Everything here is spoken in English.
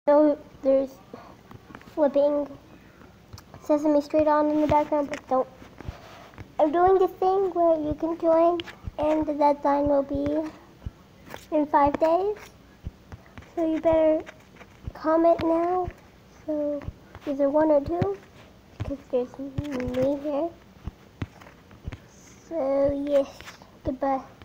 So there's flipping Sesame Street on in the background, but don't. I'm doing this thing where you can join, and the deadline will be in 5 days. So you better comment now. So either 1 or 2, because there's me here. So yes, goodbye.